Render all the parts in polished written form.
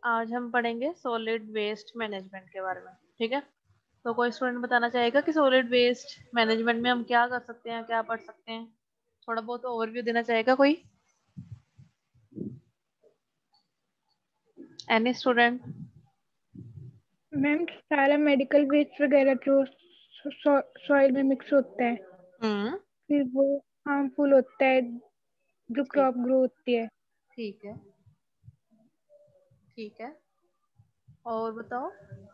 आज हम पढ़ेंगे सॉलिड वेस्ट मैनेजमेंट के बारे में। ठीक है, तो कोई स्टूडेंट बताना चाहेगा कि सॉलिड वेस्ट मैनेजमेंट में हम क्या कर सकते हैं, क्या पढ़ सकते हैं? थोड़ा बहुत ओवरव्यू देना चाहेगा कोई? Any student? मैम सारा मेडिकल वेस्ट वगैरह जो सॉइल में मिक्स होता है हम्म, फिर वो हार्मफुल होता है जो ठीक, क्रॉप ग्रो होती है। ठीक है, ठीक है। और बताओ।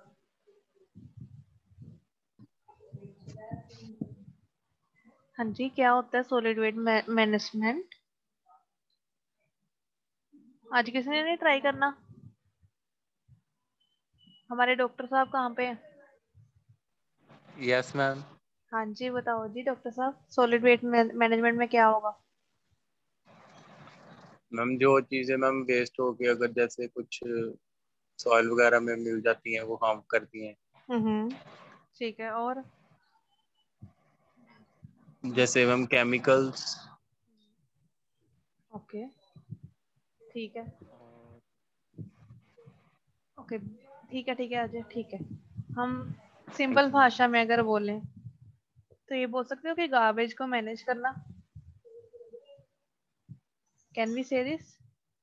हाँ जी, क्या होता है सॉलिड वेस्ट मैनेजमेंट? आज किसी ने नहीं ट्राई करना? हमारे डॉक्टर साहब कहाँ पे हैं? Yes ma'am. हाँ जी, बताओ जी डॉक्टर साहब, सॉलिड वेस्ट मैनेजमेंट में क्या होगा? मैम जो चीज़ें मैम वेस्ट हो गई, अगर जैसे कुछ सॉइल वगैरह में मिल जाती हैं वो हार्म करती हैं। हम्म, ठीक है। और? जैसे मैम केमिकल्स। ओके, ठीक है। ओके, ठीक है, ठीक है अजय, ठीक है। हम सिंपल भाषा में अगर बोलें तो ये बोल सकते हो कि गार्बेज को मैनेज करना। Can we say this?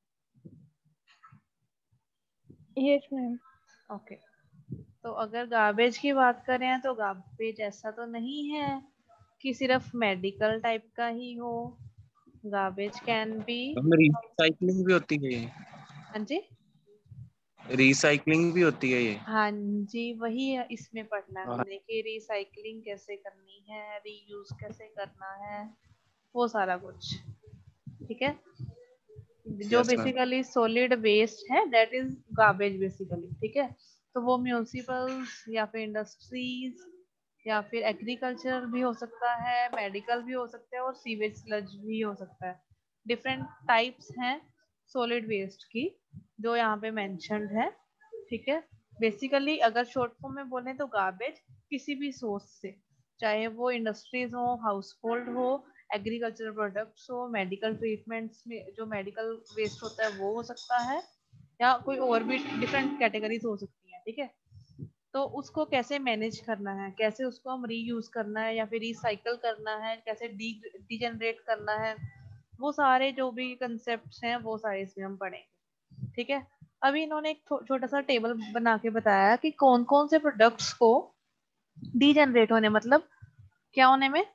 Yes ma'am. Okay, तो अगर गार्बेज की बात करें तो गार्बेज ऐसा तो नहीं है कि सिर्फ मेडिकल टाइप का ही हो। Garbage can be. Ma'am recycling भी होती है ये। हाँ जी, रिसाइकलिंग भी होती है ये। हाँ जी, वही है इसमें पढ़ना है हाँ। हमने कि रिसाइकलिंग कैसे करनी है, रीयूज कैसे करना है, वो सारा कुछ। ठीक है, जो yes ma'am. Basically solid waste है दैट इज गार्बेज बेसिकली। ठीक है, तो वो म्यूनिसिपल्स या फिर इंडस्ट्रीज या फिर एग्रीकल्चर भी हो सकता है, मेडिकल भी हो सकता है और सीवेज स्लज भी हो सकता है। डिफरेंट टाइप्स हैं सॉलिड वेस्ट की जो यहाँ पे मेंशन्ड है। ठीक है, बेसिकली अगर शॉर्ट फॉर्म में बोले तो गार्बेज किसी भी सोर्स से, चाहे वो इंडस्ट्रीज हो, हाउस होल्ड हो, एग्रीकल्चरल प्रोडक्ट्स हो, मेडिकल ट्रीटमेंट्स में जो मेडिकल वेस्ट होता है वो हो सकता है, या कोई और भी डिफरेंट कैटेगरीज हो सकती हैं। ठीक है, तो उसको कैसे मैनेज करना है, कैसे उसको हम रीयूज करना है या फिर रिसाइकल करना है, कैसे डीजनरेट करना है, वो सारे जो भी कंसेप्ट हैं वो सारे इसमें हम पढ़ेंगे। ठीक है, अभी इन्होंने एक छोटा सा टेबल बना के बताया कि कौन कौन से प्रोडक्ट्स को डीजनरेट होने, मतलब क्या होने में,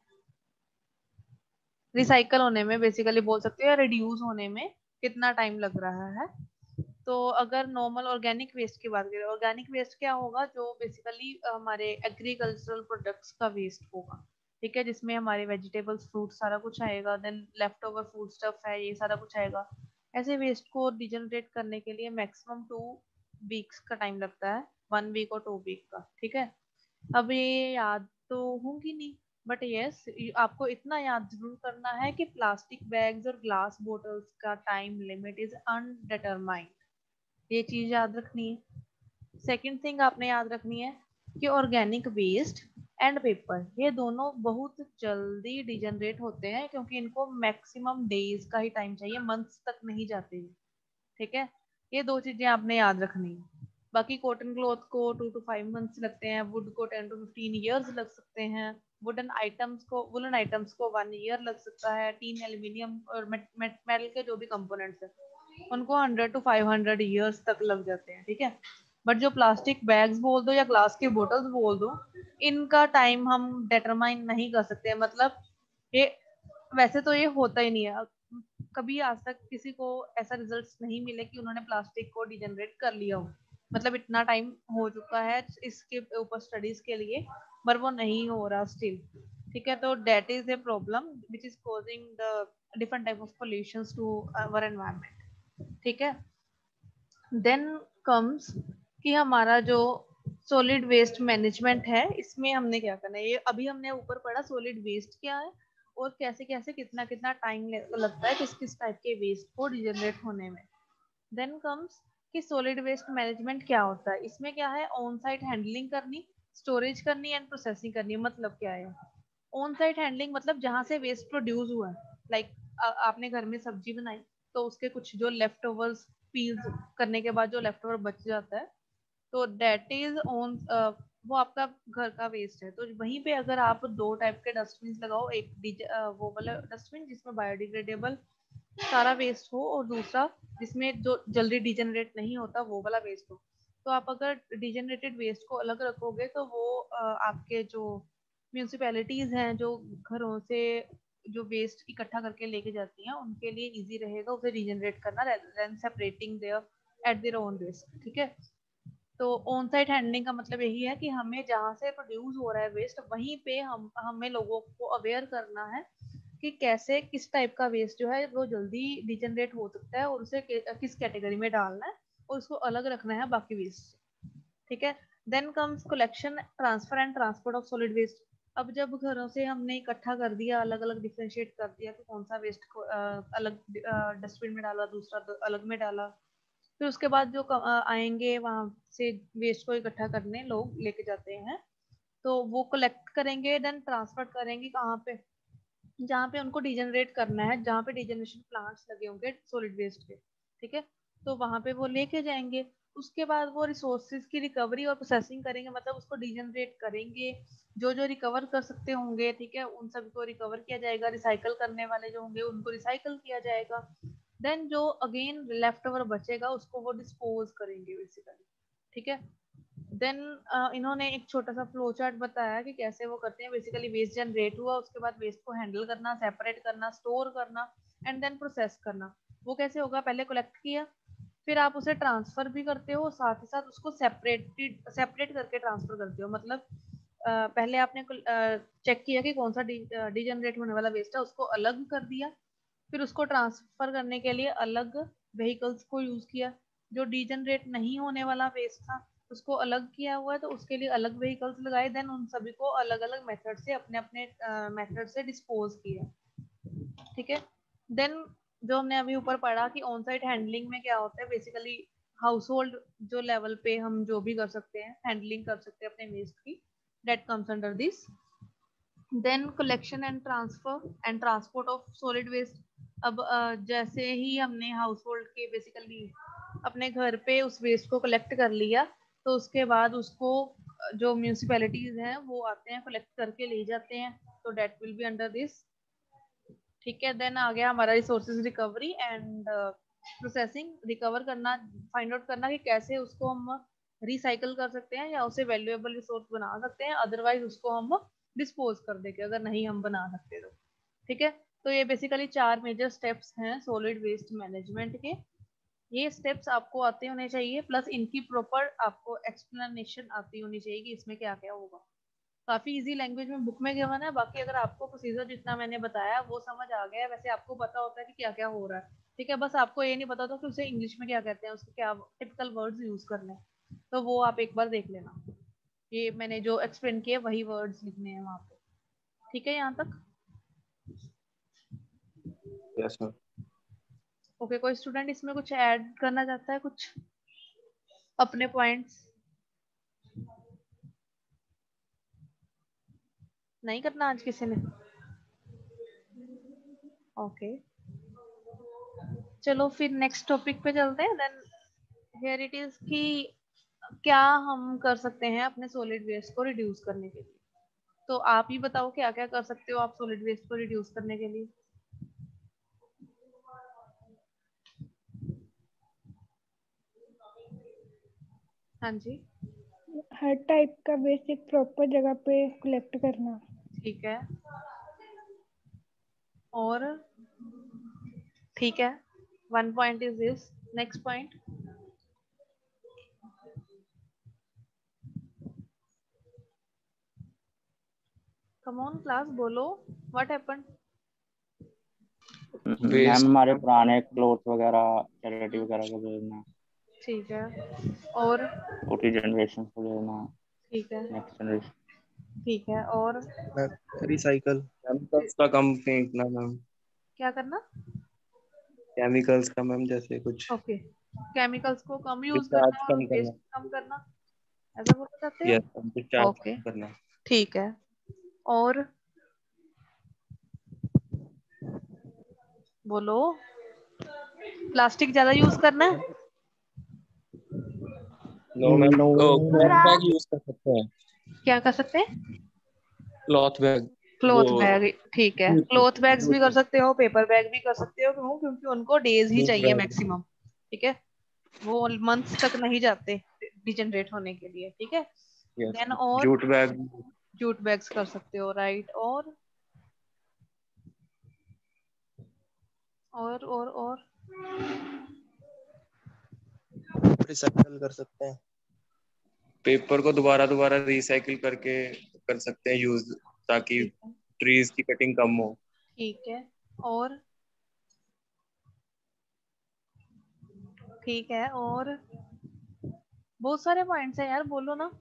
रिसाइकल होने में बेसिकली बोल सकते हो, या रिड्यूस होने में कितना टाइम लग रहा है। तो अगर नॉर्मल ऑर्गेनिक वेस्ट की बात करें, ऑर्गेनिक वेस्ट क्या होगा, जो बेसिकली हमारे एग्रीकल्चरल प्रोडक्ट्स का वेस्ट होगा। ठीक है, जिसमें हमारे वेजिटेबल्स, फ्रूट सारा कुछ आएगा, then left over food stuff है, ये सारा कुछ आएगा। ऐसे वेस्ट को डिजनरेट करने के लिए मैक्सिमम 2 वीक्स का टाइम लगता है, 1 वीक और 2 वीक का। ठीक है, अब ये याद तो होंगी नहीं, बट यस, आपको इतना याद जरूर करना है कि प्लास्टिक बैग्स और ग्लास बोटल्स का टाइम लिमिट इज अनडिटरमाइंड। ये चीज याद रखनी है। सेकंड थिंग आपने याद रखनी है कि ऑर्गेनिक वेस्ट एंड पेपर ये दोनों बहुत जल्दी डिजनरेट होते हैं, क्योंकि इनको मैक्सिमम डेज का ही टाइम चाहिए, मंथ्स तक नहीं जाते हैं। ठीक है, ये दो चीजें आपने याद रखनी है। बाकी कॉटन क्लॉथ को 2 to 5 मंथ्स लगते हैं, वुड को 10 to 15 ईयर्स लग सकते हैं, वुडन आइटम्स को, वुलन आइटम्स को 1 ईयर लग सकता है, टीन, एल्यूमिनियम और मेटल के जो भी कंपोनेंट्स हैं उनको 100 to 500 ईयर्स तक लग जाते हैं। ठीक है, बट जो प्लास्टिक बैग्स बोल दो या ग्लास की बोतल्स बोल दो, इनका टाइम हम डिटरमाइन नहीं कर सकते। मतलब ये, वैसे तो ये होता ही नहीं है, कभी आज तक किसी को ऐसा रिजल्ट्स नहीं मिले कि उन्होंने प्लास्टिक को डिजनरेट कर लिया हो। मतलब इतना टाइम हो चुका है इसके ऊपर स्टडीज के लिए, पर वो नहीं हो रहा स्टिल। ठीक है, तो that is a problem which is causing the different type of pollutions to our environment. ठीक है, देन कम्स कि हमारा जो सॉलिड वेस्ट मैनेजमेंट है इसमें हमने क्या करना है। ये अभी हमने ऊपर पढ़ा सॉलिड वेस्ट क्या है और कैसे कैसे कितना कितना टाइम लगता है किस किस टाइप के वेस्ट को डिजनरेट होने में। देन कम्स कि सॉलिड वेस्ट मैनेजमेंट क्या होता है। इसमें क्या है, ऑन साइट हैंडलिंग करनी, स्टोरेज करनी एंड प्रोसेसिंग करनी। मतलब क्या है ऑन साइट हैंडलिंग, मतलब जहां से वेस्ट प्रोड्यूस हुआ है, लाइक आपने घर में सब्जी बनाई तो उसके कुछ जो लेफ्ट ओवर्स पील्स करने के बाद जो लेफ्ट ओवर बच जाता है, तो दैट इज ऑन, वो आपका घर का वेस्ट है। तो वहीं पे अगर आप 2 टाइप के डस्टबिन लगाओ, एक वो वाला डस्टबिन जिसमें बायोडिग्रेडेबल सारा वेस्ट हो, और दूसरा जिसमें जो जल्दी डिजेनरेट नहीं होता वो वाला वेस्ट हो। तो आप अगर डिजेनरेटेड वेस्ट को अलग रखोगे तो वो आपके जो म्यूनिसिपैलिटीज हैं जो घरों से जो वेस्ट इकट्ठा करके लेके जाती हैं उनके लिए इजी रहेगा उसे डिजेनरेट करना, then separating their at their own waste. ठीक है, तो ऑन साइट हैंडलिंग का मतलब यही है कि हमें जहाँ से प्रोड्यूस हो रहा है वेस्ट वहीं पे हमें लोगों को अवेयर करना है कि कैसे किस टाइप का वेस्ट जो है वो जल्दी डिजेनरेट हो सकता है और उसे किस कैटेगरी में डालना है और उसको अलग रखना है बाकी वेस्ट से। ठीक है, then comes collection, transfer and transport of solid waste. अब जब घरों से हमने इकट्ठा कर दिया, अलग अलग डिफरेंशिएट कर दिया कि कौन सा वेस्ट को अलग डस्टबिन में डाला, दूसरा अलग में डाला, फिर उसके बाद जो आएंगे वहां से वेस्ट को इकट्ठा करने लोग लेके जाते हैं, तो वो कलेक्ट करेंगे, देन ट्रांसफर करेंगे कहाँ पे, जहाँ पे उनको डिजेनरेट करना है, जहाँ पे डिजेनरेशन प्लांट्स लगे होंगे सॉलिड वेस्ट के। ठीक है, तो वहां पे वो लेके जाएंगे। उसके बाद वो रिसोर्सेज की रिकवरी और प्रोसेसिंग करेंगे, मतलब उसको डिजेनरेट करेंगे, जो जो रिकवर कर सकते होंगे, ठीक है, उन सभी को रिकवर किया जाएगा, रिसाइकल करने वाले जो होंगे उनको रिसाइकल किया जाएगा, देन जो अगेन लेफ्ट ओवर बचेगा उसको वो डिस्पोज करेंगे बेसिकली। ठीक है, देन इन्होंने एक छोटा सा फ्लो चार्ट बताया कि कैसे वो करते हैं। बेसिकली वेस्ट जनरेट हुआ, उसके बाद वेस्ट को हैंडल करना, सेपरेट करना, स्टोर करना एंड देन प्रोसेस करना। वो कैसे होगा, पहले कलेक्ट किया, फिर आप उसे ट्रांसफर भी करते हो, साथ ही साथ उसको सेपरेट करके ट्रांसफर करते हो। मतलब पहले आपने चेक किया कि कौन सा डिजेनरेट होने वाला वेस्ट है, उसको अलग कर दिया, फिर उसको ट्रांसफर करने के लिए अलग व्हीकल्स को यूज किया, जो डिजेनरेट नहीं होने वाला वेस्ट था उसको अलग किया हुआ है तो उसके लिए अलग व्हीकल्स लगाए, देन उन सभी को अलग अलग मेथड से अपने अपने मेथड से डिस्पोज किया। ठीक है, देन जो हमने अभी ऊपर पढ़ा कि ऑन साइट हैंडलिंग में क्या होता है, बेसिकली हाउस होल्ड जो लेवल पे हम जो भी कर सकते हैं, हैंडलिंग कर सकते हैं अपने वेस्ट की, that comes under this. Then collection and transfer and transport of solid waste. अब जैसे ही हमने हाउस होल्ड के बेसिकली अपने घर पे उस वेस्ट को कलेक्ट कर लिया, तो उसके बाद उसको जो म्यूनिसिपैलिटीज हैं वो आते हैं कलेक्ट करके ले जाते हैं, तो that will be under this. ठीक है, देन आ गया हमारा resources recovery and processing. Recover करना, फाइंड आउट करना कि कैसे उसको हम रिसाइकल कर सकते हैं या उसे वैल्यूएबल रिसोर्स बना सकते हैं, अदरवाइज उसको हम डिस्पोज कर देंगे अगर नहीं हम बना सकते तो। ठीक है, तो ये बेसिकली 4 मेजर स्टेप्स हैं सॉलिड वेस्ट मैनेजमेंट के। ये स्टेप्स आपको आते होने चाहिए, प्लस इनकी प्रॉपर आपको एक्सप्लेनेशन आती होनी चाहिए कि इसमें क्या क्या होगा। काफी इजी लैंग्वेज में बुक में गिवन है, बाकी अगर आपको प्रोसीजर जितना मैंने बताया वो समझ आ गया, वैसे आपको पता होता है कि क्या क्या हो रहा है। ठीक है, बस आपको ये नहीं पता था कि उसे इंग्लिश में क्या कहते हैं, उसके क्या टिपिकल वर्ड्स यूज करने हैं, तो वो आप एक बार देख लेना। ये मैंने जो एक्सप्लेन किया वही वर्ड्स लिखने हैं वहां पे। ठीक है यहाँ तक? Yes ma'am. ओके, कोई स्टूडेंट इसमें कुछ ऐड करना चाहता है, कुछ अपने पॉइंट्स? नहीं करना आज किसी ने? ओके, चलो फिर नेक्स्ट टॉपिक पे चलते हैं। देन हियर इट इज कि क्या हम कर सकते हैं अपने सॉलिड वेस्ट को रिड्यूस करने के लिए। तो आप ही बताओ क्या क्या कर सकते हो आप सॉलिड वेस्ट को रिड्यूस करने के लिए। हाँ जी। हर टाइप का वेस्ट एक प्रॉपर जगह पे कलेक्ट करना। ठीक है, और ठीक है, 1 point is this, next point. Come on class, बोलो, व्हाट हैपेंड? मैम हमारे पुराने क्लोथ वगैरह चैरिटी वगैरह को भेजना, ठीक है, और छोटी जनरेशन को देना, ठीक है, नेक्स्ट जनरेशन। ठीक है, और रिसाइकल केमिकल्स का कम फेंकना मैम। क्या करना? केमिकल्स का मैम, जैसे कुछ ओके, केमिकल्स को कम यूज डिस्चार्ज करना और कम करना। वेस्ट कम करना, ऐसा बोलना चाहते हो? यस मैम, डिस्चार्ज ओके, कम करना। ठीक है, और बोलो। प्लास्टिक ज्यादा यूज करना है? No ma'am, no cloth bag use कर सकते हैं। क्या कर सकते हैं? क्लॉथ बैग, वो क्लोथ बैग, ठीक है, जूट क्लोथ बैग्स भी जूट कर सकते हो, पेपर बैग भी कर सकते हो, क्यों? क्योंकि उनको डेज ही जूट चाहिए बैग। मैक्सिमम। ठीक है, वो मंथ्स तक नहीं जाते डिजनरेट होने के लिए। ठीक है, यस, देन और जूट बैग। जूट बैग्स कर सकते हो, राइट। और रिसाइकल कर सकते हैं, पेपर को दोबारा दोबारा रिसाइकिल करके कर सकते हैं यूज, ताकि ठीक है, ट्रीज की कटिंग कम हो। ठीक है, और ठीक है, और बहुत सारे पॉइंट्स हैं यार, बोलो ना।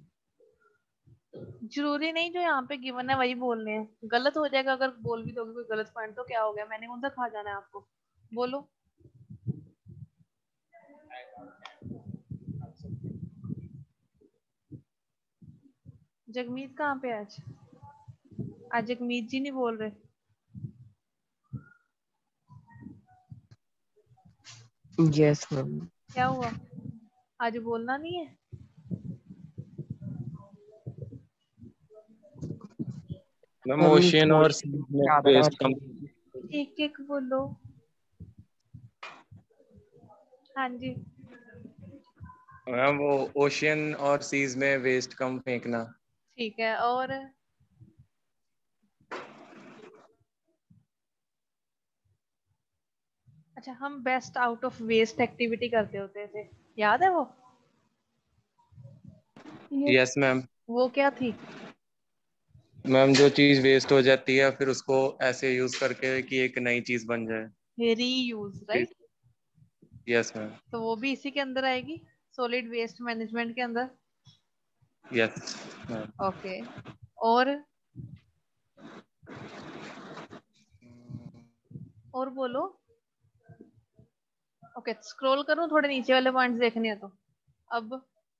जरूरी नहीं जो यहाँ पे गिवन है वही बोलने हैं, गलत हो जाएगा अगर बोल भी दोगे कोई गलत पॉइंट, तो क्या हो गया, मैंने कौन सा खा जाना है आपको? बोलो। जगमीत कहाँ पे है आज? आज जगमीत जी नहीं बोल रहे। Yes ma'am. क्या हुआ, आज बोलना नहीं है? मैम हम ओशियन और थोड़ी सीज में याद रहा वेस्ट था। कम। एक एक बोलो। हाँ जी। मैम वो ओशियन और सीज में वेस्ट कम फेंकना। ठीक है, और अच्छा, हम best out of waste activity करते होते थे, याद है वो? यस। Yes ma'am. वो क्या थी? मैम जो चीज वेस्ट हो जाती है फिर उसको ऐसे यूज करके कि एक नई चीज बन जाए। Reuse, right. Yes ma'am. तो वो भी इसी के अंदर आएगी, सॉलिड वेस्ट मैनेजमेंट के अंदर। Yes ma'am. ओके, और बोलो। ओके, स्क्रॉल करूं, थोड़े नीचे वाले पॉइंट्स देखने हैं तो अब।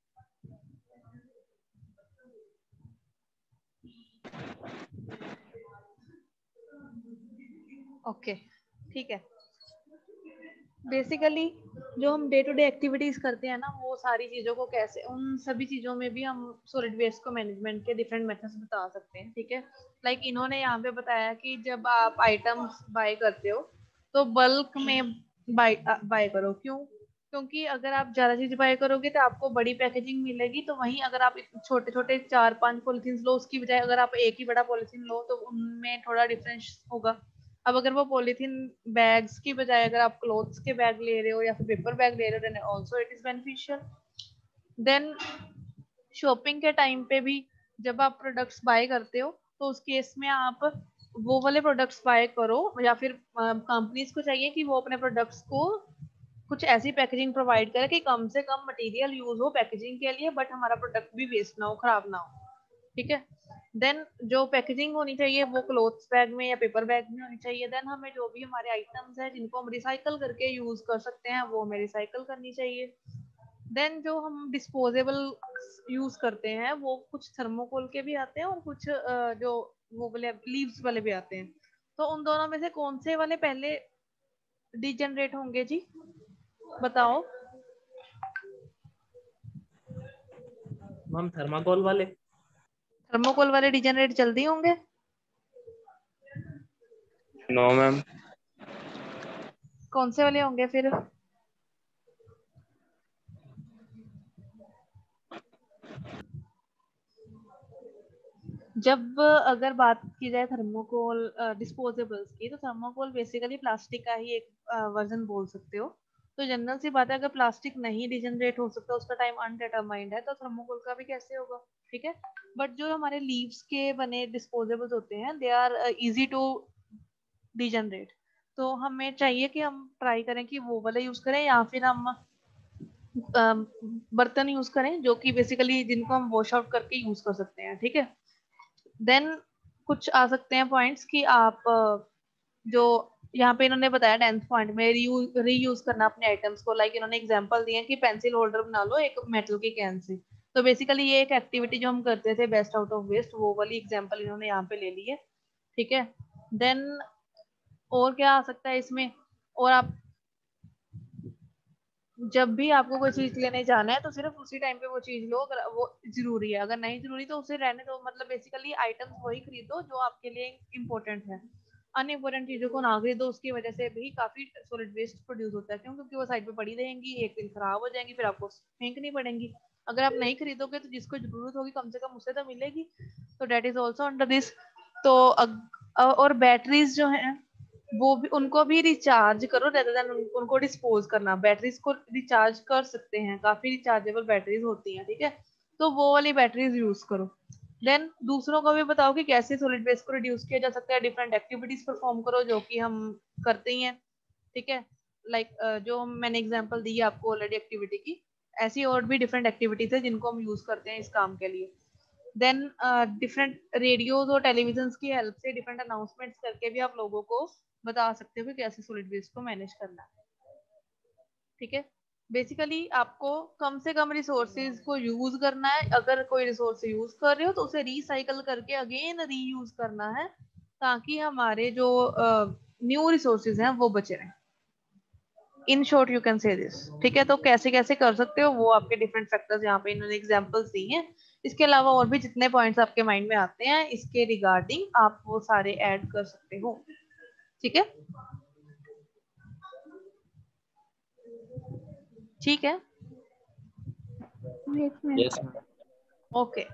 ओके, ठीक है। बेसिकली जो हम डे टू डे एक्टिविटीज करते हैं ना, वो सारी चीजों को कैसे, उन सभी चीजों में भी हम सॉलिड वेस्ट को मैनेजमेंट के डिफरेंट मेथड्स बता सकते हैं। ठीक है, लाइक इन्होंने यहाँ पे बताया कि जब आप आइटम्स बाय करते हो तो बल्क में बाय करो। क्यों? क्योंकि अगर आप ज्यादा चीज बाय करोगे तो आपको बड़ी पैकेजिंग मिलेगी, तो वहीं अगर आप छोटे छोटे 4-5 पॉलिथीन लो, उसकी बजाय अगर आप एक ही बड़ा पॉलिथीन लो तो उनमें थोड़ा डिफरेंस होगा। अब अगर वो पॉलिथीन बैग्स की बजाय अगर आप क्लोथ्स के बैग ले रहे हो या फिर पेपर बैग ले रहे हो, then also it is beneficial. Then shopping के टाइम पे भी जब आप प्रोडक्ट्स बाय करते हो तो उस केस में आप वो वाले प्रोडक्ट्स बाय करो, या फिर कंपनीज को चाहिए कि वो अपने प्रोडक्ट्स को कुछ ऐसी पैकेजिंग प्रोवाइड करे कि कम से कम मटेरियल यूज हो पैकेजिंग के लिए, बट हमारा प्रोडक्ट भी वेस्ट ना हो, खराब ना हो। ठीक है, देन जो पैकेजिंग होनी चाहिए वो क्लोथ्स बैग में या पेपर बैग में होनी चाहिए। देन हमें जो भी हमारे आइटम्स है जिनको हम रिसाइकल करके यूज कर सकते हैं वो हमें रिसाइकल करनी चाहिए। देन जो हम डिस्पोजेबल यूज करते हैं वो कुछ थर्मोकोल के भी आते हैं और कुछ जो वो वाले लीव्स वाले भी आते हैं। तो उन दोनों में से कौन से वाले पहले डिजनरेट होंगे जी, बताओ। मैम थर्माकोल वाले। थर्मोकोल वाले डिजनरेट जल्दी होंगे? No ma'am. कौन से वाले होंगे फिर? जब अगर बात की जाए थर्मोकोल डिस्पोजेबल्स की, तो थर्मोकोल बेसिकली प्लास्टिक का ही एक वर्जन बोल सकते हो। तो जनरल सी बात है, अगर प्लास्टिक नहीं डिजनरेट हो सकता, उसका टाइम अनडिटरमाइंड है, तो थर्मोकोल का भी कैसे होगा? ठीक है, बट जो हमारे लीव्स के बने डिस्पोजेबल्स होते हैं they are easy to degenerate. तो हमें चाहिए कि हम ट्राई करें कि वो वाला यूज करें, या फिर हम बर्तन यूज करें जो कि बेसिकली जिनको हम वॉश आउट करके यूज कर सकते हैं। ठीक है, देन कुछ आ सकते हैं पॉइंट्स कि आप जो यहाँ पे इन्होंने बताया 10th पॉइंट में रीयूज करना अपने आइटम्स को। लाइक इन्होंने एग्जांपल दिए कि पेंसिल होल्डर बना लो एक मेटल की कैन से। तो बेसिकली ये एक एक्टिविटी जो हम करते थे बेस्ट आउट ऑफ वेस्ट, वो वाली एग्जांपल इन्होंने यहाँ पे ले ली है। ठीक है, देन और क्या आ सकता है इसमें? और आप जब भी आपको कोई चीज लेने जाना है तो सिर्फ उसी टाइम पे वो चीज लो, अगर वो जरूरी है, अगर नहीं जरूरी तो उसे रहने दो। मतलब बेसिकली आइटम्स वही खरीदो जो आपके लिए इम्पोर्टेंट है। अनइम्पोर्टेंट चीजों को ना खरीदो, उसकी वजह से भी काफी सॉलिड वेस्ट प्रोड्यूस होता है। क्यों? क्योंकि वो साइड पे पड़ी रहेंगी, एक दिन खराब हो जाएंगी, फिर आपको फेंकनी पड़ेंगी। अगर आप नहीं खरीदोगे तो जिसको जरूरत होगी कम से कम उसे तो मिलेगी। तो that is also under this. तो और बैटरीज जो है वो भी, उनको भी रिचार्ज करो रेदर देन उनको डिस्पोज करना। बैटरीज को रिचार्ज कर सकते हैं, काफी रिचार्जेबल बैटरीज होती हैं, ठीक है। तो वो वाली बैटरीज यूज करो। देन दूसरों को भी बताओ कि कैसे सॉलिड वेस्ट को रिड्यूस किया जा सकता है। डिफरेंट एक्टिविटीज परफॉर्म करो जो कि हम करते ही हैं, ठीक है। लाइक जो मैंने एग्जांपल दी है आपको ऑलरेडी एक्टिविटी की, ऐसी और भी डिफरेंट एक्टिविटीज है जिनको हम यूज करते हैं इस काम के लिए। देन डिफरेंट रेडियोज और टेलीविजन की हेल्प से डिफरेंट अनाउंसमेंट्स करके भी आप लोगों को बता सकते हो कि कैसे सॉलिड वेस्ट को मैनेज करना है, ठीक है। बेसिकली आपको कम से कम रिसोर्सेज को यूज करना है। अगर कोई रिसोर्स यूज कर रहे हो तो उसे रिसाइकल करके अगेन रीयूज करना है, ताकि हमारे जो न्यू रिसोर्सेज हैं वो बचे रहें। In short you can say this, ठीक है। तो कैसे कैसे कर सकते हो वो आपके डिफरेंट फैक्टर्स यहाँ पे इन्होंने एग्जांपल्स दी हैं। इसके अलावा और भी जितने पॉइंट्स आपके माइंड में आते हैं इसके रिगार्डिंग आप वो सारे ऐड कर सकते हो, ठीक है। ठीक है, Yes, ma'am. Yes ma'am. Okay.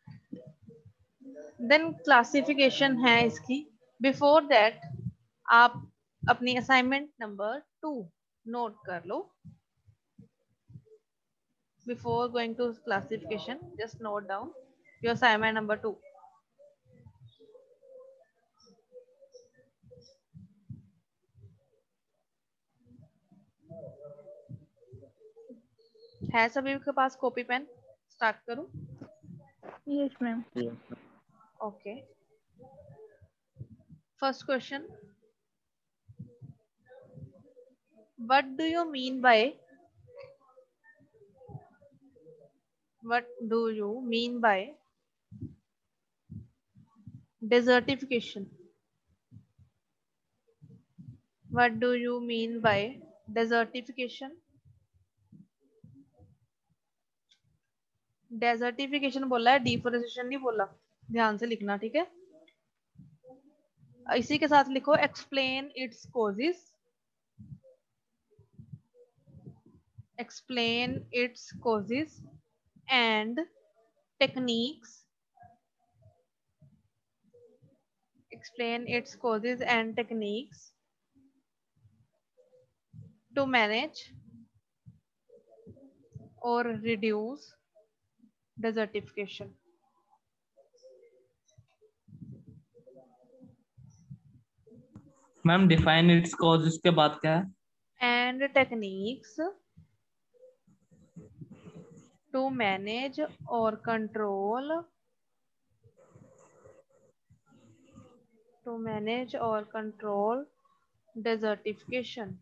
Then classification है इसकी। बिफोर दैट आप अपनी असाइनमेंट नंबर 2 नोट कर लो। Before going to classification, just note down your assignment number 2. है सभी के पास कॉपी पेन? स्टार्ट करूं? Yes, ma'am. Okay. First question, what do you mean by desertification? What do you mean by desertification? Desertification बोला है, deforestation नहीं बोला, ध्यान से लिखना, ठीक है। इसी के साथ लिखो explain its causes, explain its causes and techniques, explain its causes and techniques to manage or reduce desertification. Ma'am define its cause इसके बाद क्या है? And techniques to manage or control desertification.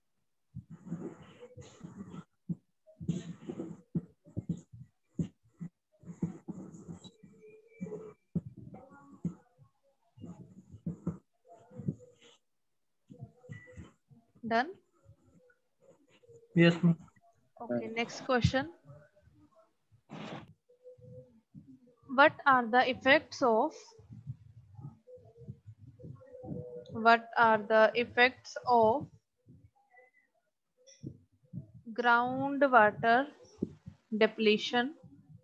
Done? Yes ma'am. Okay, next question. What are the effects of groundwater depletion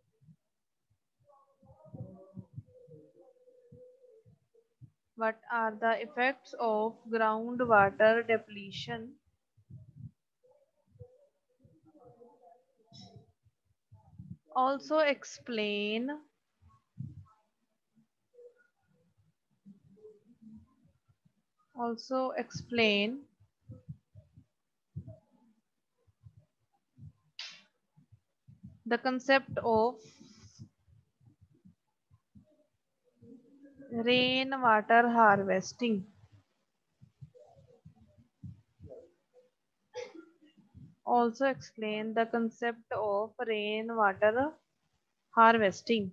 also explain the concept of rainwater harvesting. Also explain the concept of rainwater harvesting.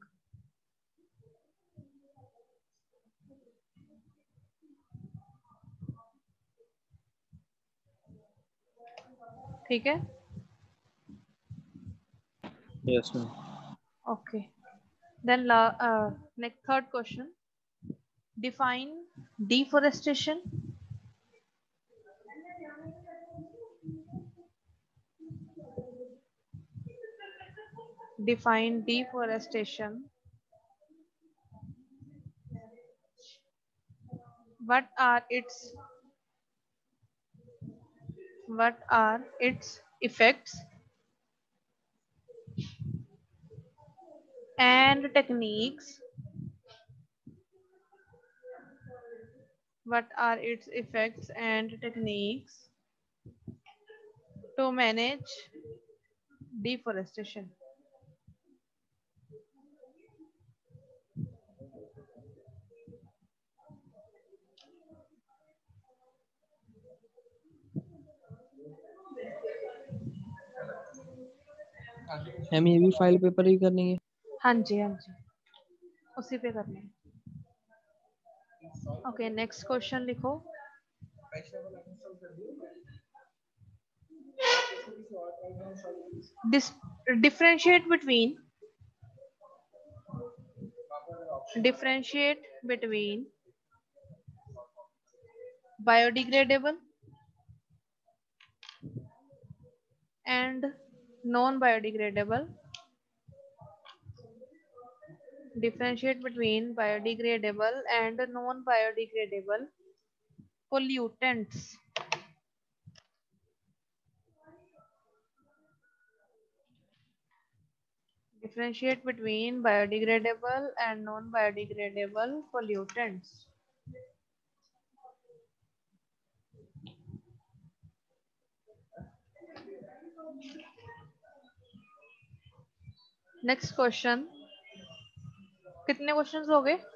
ठीक है, Yes, ma'am. Okay. Then next third question. Define deforestation. Define deforestation. What are its effects and techniques? What are its effects and techniques to manage deforestation? हम ये भी file paper ही करनी है। हाँ जी उसी पे करने हैं। ओके नेक्स्ट क्वेश्चन लिखो। differentiate between biodegradable and non-biodegradable. Differentiate between biodegradable and non-biodegradable pollutants. Differentiate between biodegradable and non-biodegradable pollutants. Next question. कितने क्वेश्चंस हो गए?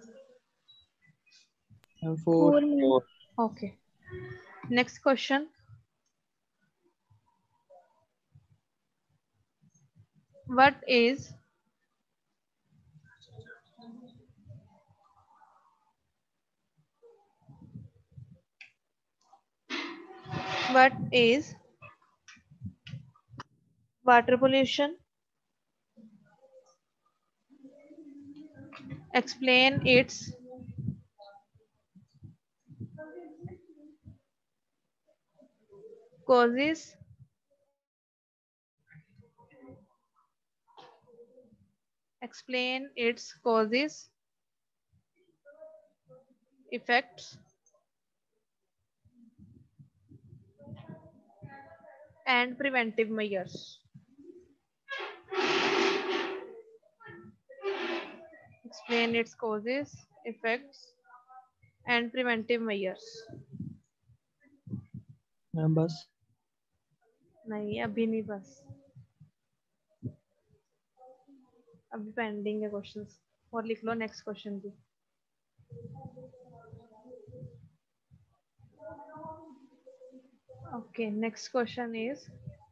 4 minutes. Okay. Next question. What is water pollution? Explain its causes. Explain its causes, effects, and preventive measures. Explain its causes, effects, and preventive measures. बस नहीं अभी नहीं बस अभी pending है क्वेश्चंस और लिख लो नेक्स्ट क्वेश्चन भी। Okay, next question is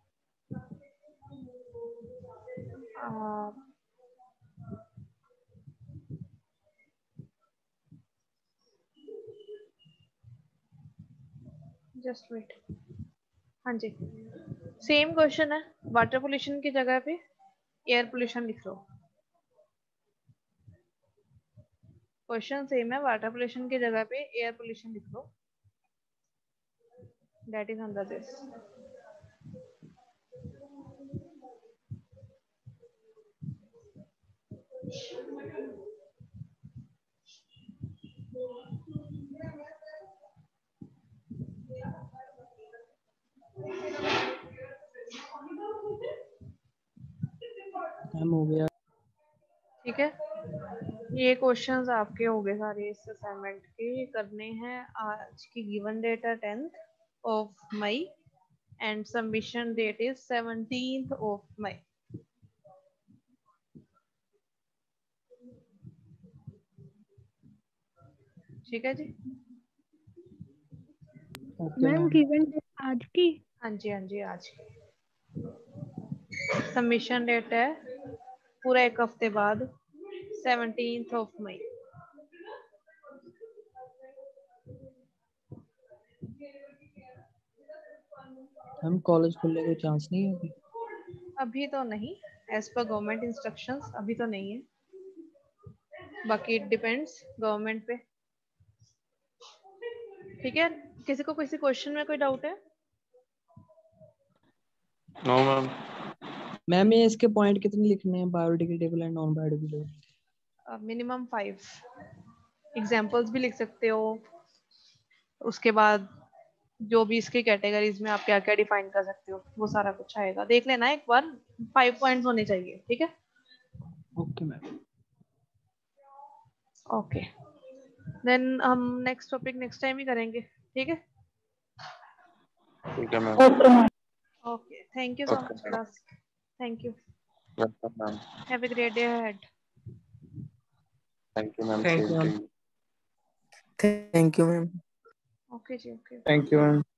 just wait. हाँ जी सेम क्वेश्चन है वाटर पोल्यूशन की जगह पे एयर पोल्यूशन लिख लो। क्वेश्चन सेम है वाटर पोल्यूशन की जगह पे एयर पोल्यूशन लिख लो। That is under this. हो गया। ठीक है ये क्वेश्चंस आपके हो गए सारे इस असाइनमेंट के करने हैं। आज की गिवन डेट है 10th of May and submission date is 17th of May. ठीक है जी मैम गिवन डेट आज की? हाँ जी आज की सबमिशन डेट है पूरा एक हफ्ते बाद 17th of May. हम कॉलेज खुलने का चांस नहीं है अभी तो नहीं एज पर गवर्नमेंट इंस्ट्रक्शंस अभी तो नहीं है, बाकी इट डिपेंड्स गवर्नमेंट पे। ठीक है, किसी को किसी क्वेश्चन में कोई डाउट है? No ma'am. मैम ये इसके पॉइंट कितने लिखने हैं, biodegradable and non biodegradable? Minimum 5 examples भी लिख सकते हो, उसके बाद जो भी इसके कैटेगरीज में आप क्या क्या डिफाइन कर सकते हो वो सारा कुछ आएगा, देख लेना एक बार। 5 पॉइंट्स होने चाहिए, ठीक है? Okay ma'am. ओके, देन हम नेक्स्ट टॉपिक नेक्स्ट टाइम ही करेंगे, ठीक है? ठीक है ma'am. Okay, thank you so Okay, much ma'am. Class, thank you, welcome ma'am. Have a great day ahead. Thank you ma'am. Thank you, same to ma'am. You. Thank you ma'am. Okay जी, okay. Thank you ma'am.